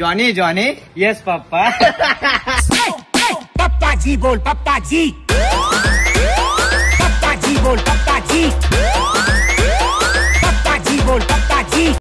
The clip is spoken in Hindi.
Johnny Johnny. Yes papa. पप्पा जी बोल, पप्पा जी।